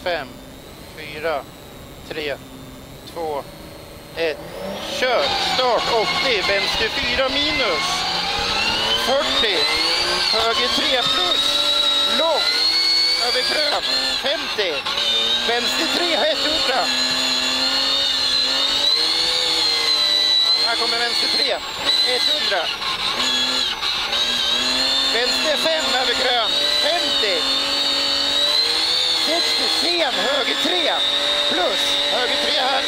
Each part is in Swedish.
5, 4, 3, 2, 1. Kör! Start 80, vänster 4 minus. 40, höger 3 plus. Lång, över krön. 50, vänster 3, 100. Här kommer vänster 3, 100. Vänster 5 över krön, 50. 60, sen, höger 3, plus, höger 3 här.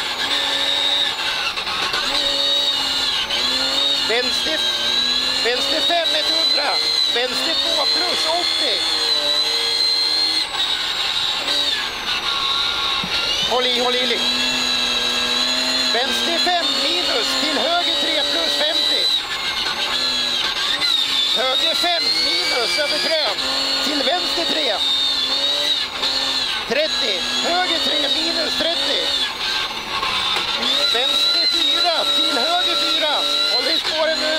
Vänster 5, 100. Vänster 2 plus, 80. Håll i. Vänster 5 minus till höger 3 plus 50. Höger 5 minus över krön till vänster 3. 30. Höger 3 minus 30. Vänster 4 till höger 4. Håll i spåren nu.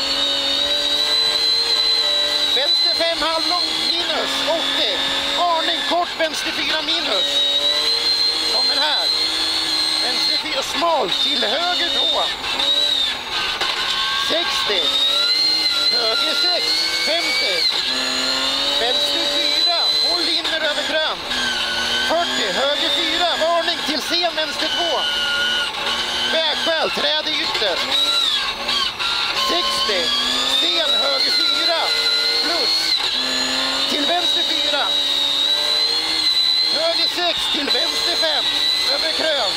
Vänster 5 halvlång minus 80. Varning kort vänster 4 minus. Kommer här. Vänster 4 smal till höger 2. 60. Höger 6. 50. Vänster 4. Håll inner över krön. 40. Höger 4. Varning till sen vänster 2. Vägskäl. Träd i ytter. 60. Sten höger 4. Plus. Till vänster 4. Höger 6 till vänster 5. Över krön.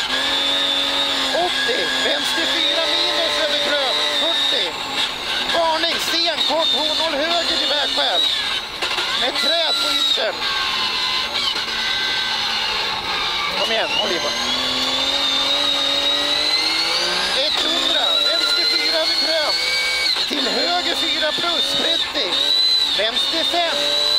80. Vänster 4 minus över krön. 40. Varning. Sten kort hål höger i vägskäl. Med träd på yttern. Kom igen, håll i på. 100. Vänster 4 över krön. Till höger 4 plus 30. Vänster 5.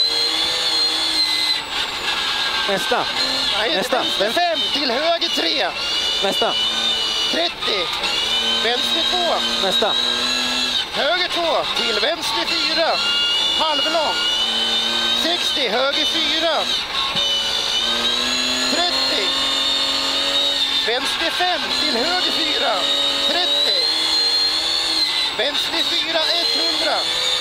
Nästa. Nej, Nästa. Vänster 5 till höger 3. Nästa. 30. Vänster 2. Nästa. Höger 2 till vänster 4. Halvlång. 60. Höger 4. 30. Vänster 5 till höger 4. 30. Vänster 4 100.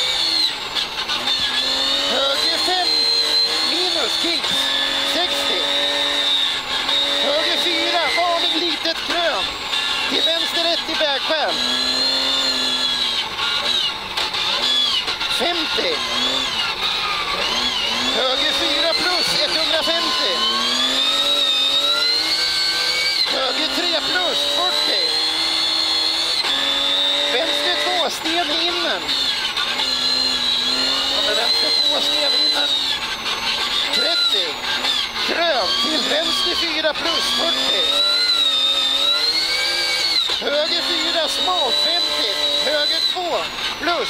Höger 5 minus kicks. 60. Höger 4 varning litet krön. Till vänster 1 i vägskäl. 50. Höger 4 plus 150. Höger 3 plus 40. Vänster 2 sten i innen. Vänster 2 sten i innen. 30. Krön till vänster 4 plus 40. Höger 4 smalt 50. Höger 2 plus.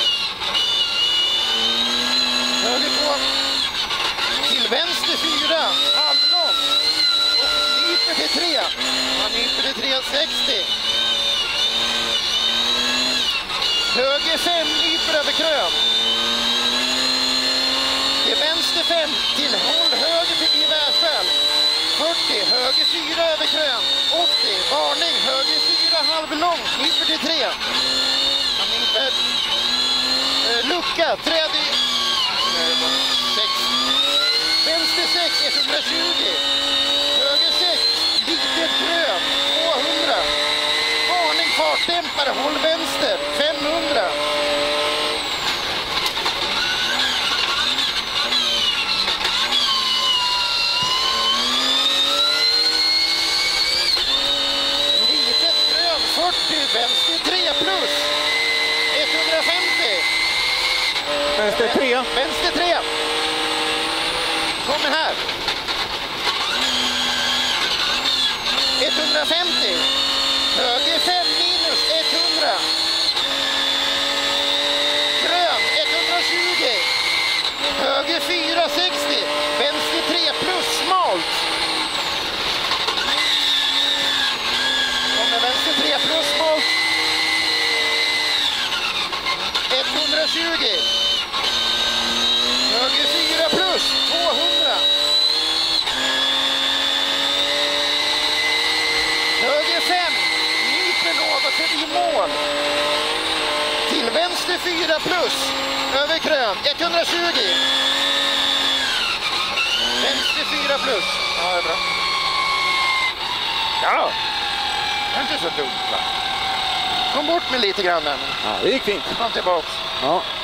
Höger 2 till vänster 4 halvlång. Och nyper till 3. Man nyper till 3 60. Höger 5 nyper över krön. Till vänster 5 till håll höger till i vägskäl. 40. Höger 4 över krön. 80. Varning. Höger 4 halvlång. Nyper till 3. Man nyper. Lucka. Träd i 6. Vänster 6 120. Höger 6 litet krön 200. Varning fartdämpare håll vänster 500. Litet krön 40. Vänster 3 plus 150. Vänster 3. Vänster 3. Kommer här. 150. Höger 5 minus 100. Grön 120. Höger 4 60. Vänster 3 plus smalt. Kommer vänster 3 plus smalt. 120. Höger 4 plus 200. förbi mål. Till vänster 4 plus. Över krön 120. Vänster 4 plus. Ja, det är bra. Ja, det är inte så dumt va? Kom bort med lite grann. Ja, det gick fint. Kom tillbaks. Ja.